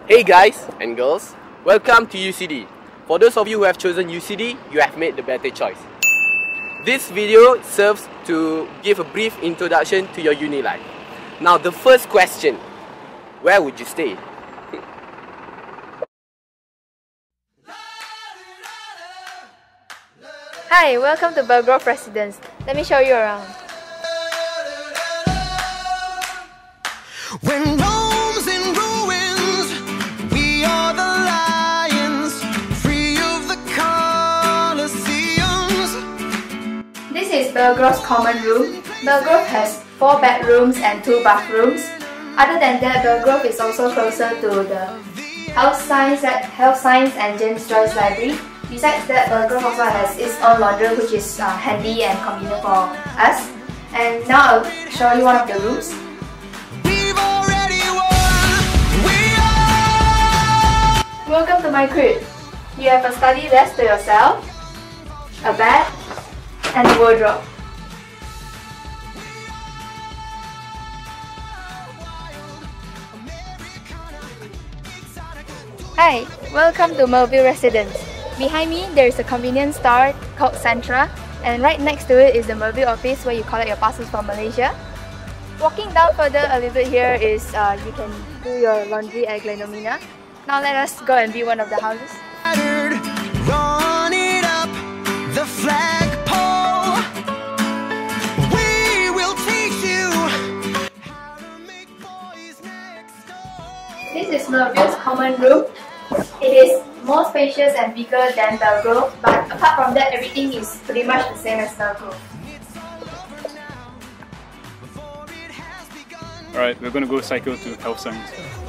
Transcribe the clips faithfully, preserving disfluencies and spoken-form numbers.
Hey guys and girls, welcome to U C D. For those of you who have chosen U C D, you have made the better choice. This video serves to give a brief introduction to your uni life. Now the first question, where would you stay? Hi, welcome to Belgrove Residence. Let me show you around. When Rome's in ruins, we are the lions, free of the Colosseums. This is Belgrove's common room. Belgrove has four bedrooms and two bathrooms. Other than that, Belgrove is also closer to the Health Science, Health Science and James Joyce Library. Besides that, Belgrove also has its own laundry, which is uh, handy and convenient for us. And now I'll show you one of the rooms. Welcome to my crib. You have a study desk to yourself, a bed, and a wardrobe. Hi, welcome to Melville Residence. Behind me, there is a convenience store called Centra, and right next to it is the Melville office where you collect your parcels from Malaysia. Walking down further a little bit here is uh, you can do your laundry at Glenomina. Now let us go and view one of the houses. Run it up the flagpole. We will teach you how to make boys next door. This is Melville's common room. It is more spacious and bigger than Belgrove, but apart from that, everything is pretty much the same as Belgrove. Alright, we're going to go cycle to Health Science.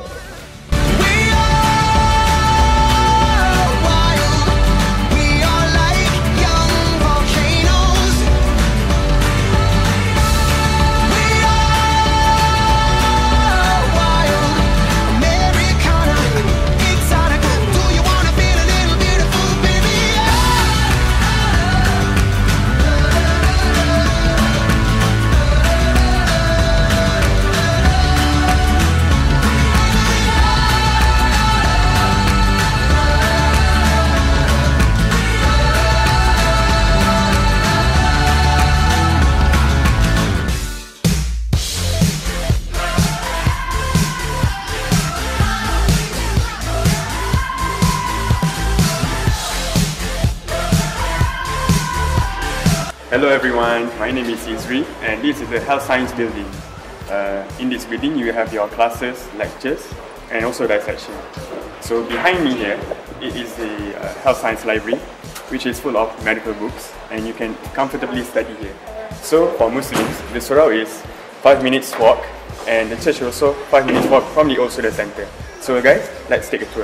Hello everyone, my name is Eire and this is the Health Science building. Uh, in this building you have your classes, lectures and also dissection. So behind me here, it is the uh, Health Science library, which is full of medical books and you can comfortably study here. So for Muslims, the surau is five minutes walk and the church also five minutes walk from the Old Student Center. So guys, let's take a tour.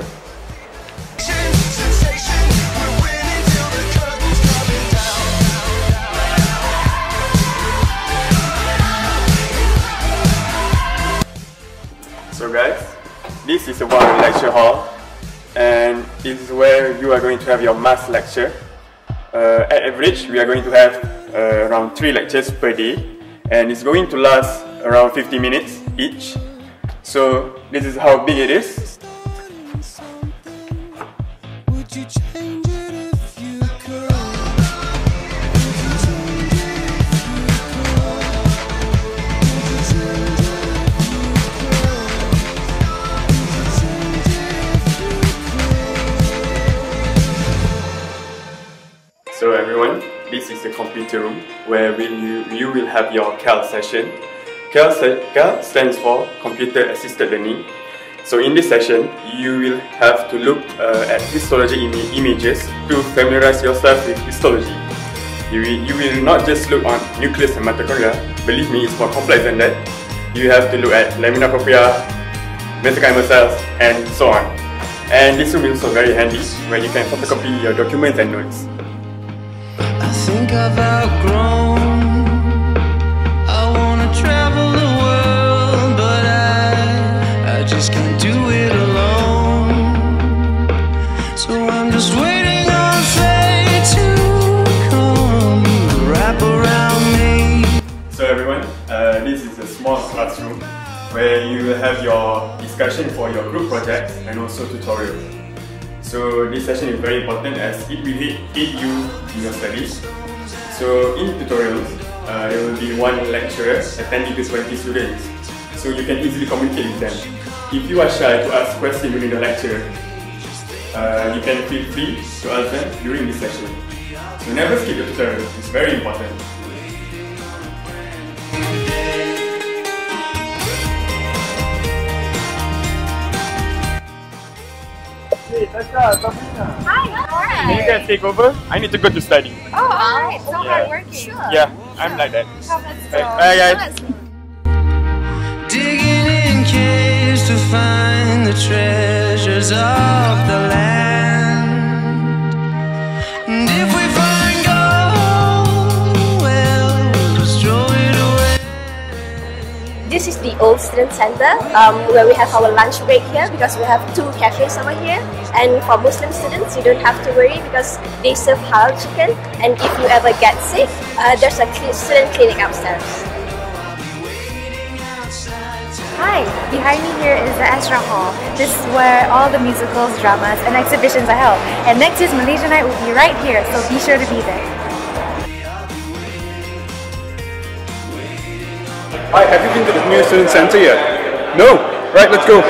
So guys, this is the one lecture hall and this is where you are going to have your mass lecture. Uh, at average, we are going to have uh, around three lectures per day and it's going to last around fifty minutes each. So this is how big it is. Would you change it if you could? So everyone, this is the computer room where will you, you will have your C A L session. C A L, C A L stands for Computer Assisted Learning. So in this session, you will have to look uh, at histology im images to familiarize yourself with histology. You will, you will not just look on nucleus and mitochondria. Believe me, it's more complex than that. You have to look at lamina propria, mesenchymal cells, and so on. And this will be also very handy when you can photocopy your documents and notes. I think I've outgrown. I wanna travel the world, but I, I just can't do it alone. So I'm just waiting on fate to come wrap around me. So everyone, uh, this is a small classroom where you will have your discussion for your group projects and also tutorials. So this session is very important as it will aid you in your studies. So in tutorials, uh, there will be one lecturer attending to twenty students, so you can easily communicate with them. If you are shy to ask questions during the lecture, uh, you can feel free to ask them during this session. So never skip the tutorial, it's very important. Hi, alright. Can you guys take over? I need to go to study. Oh, alright. So Yeah. hardworking. Sure. Yeah, I'm like that. Oh, let's go. Bye guys. Digging in caves to find the treasures of the land. And if we find gold, well, we'll just throw it away. This is the old student center um, where we have our lunch break here because we have two cafes over here. And for Muslim students, you don't have to worry because they serve halal chicken. And if you ever get sick, uh, there's a student clinic upstairs. Hi, behind me here is the Astra Hall. This is where all the musicals, dramas, and exhibitions are held. And next year's Malaysian night will be right here, so be sure to be there. Hi, have you been to the new student center yet? No? Right, let's go.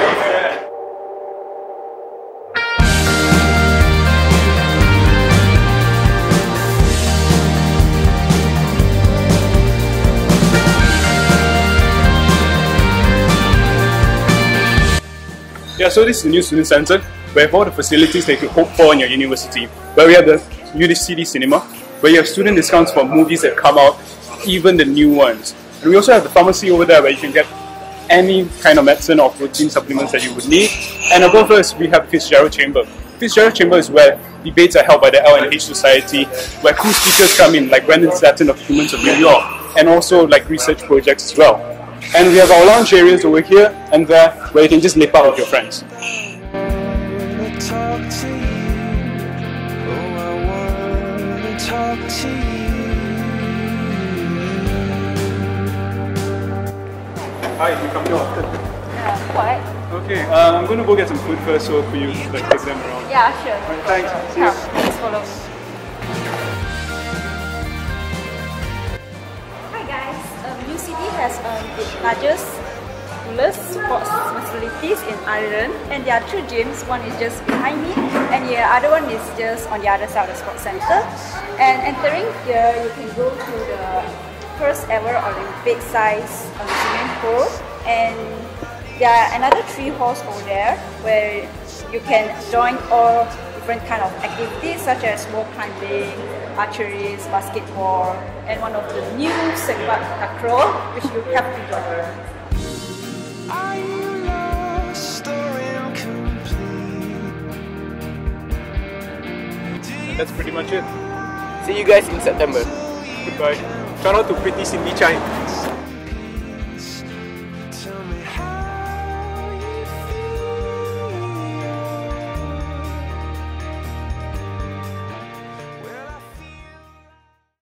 Yeah, so this is the new student center. We have all the facilities that you could hope for in your university. Where we have the U C D cinema, where you have student discounts for movies that come out, even the new ones. And we also have the pharmacy over there where you can get any kind of medicine or protein supplements that you would need. And above us, we have the Fitzgerald Chamber. Fitzgerald Chamber is where debates are held by the L and H Society, where cool speakers come in, like Brandon Stanton of Humans of New York, and also like research projects as well. And we have our lounge areas over here and there where you can just nip out with your friends. Talk to you. Oh, I wanna talk to you. Hi, you come here often. Yeah, what? Okay, uh, I'm going to go get some food first so for you to like, take them around. Yeah, sure. Alright, thanks. See you. Yeah, please follow. Hi guys, um, U C D has um, the largest sports facilities in Ireland, and there are two gyms. One is just behind me, and the other one is just on the other side of the sports center. And entering here, you can go to the first ever Olympic size um, swimming pool, and there are another three halls over there where you can join all different kind of activities such as wall climbing, archery, basketball, and one of the new sepak takraw which you have to join. Are you lost or incomplete? That's pretty much it. See you guys in September. Goodbye. Shout out to pretty Cindy Chai.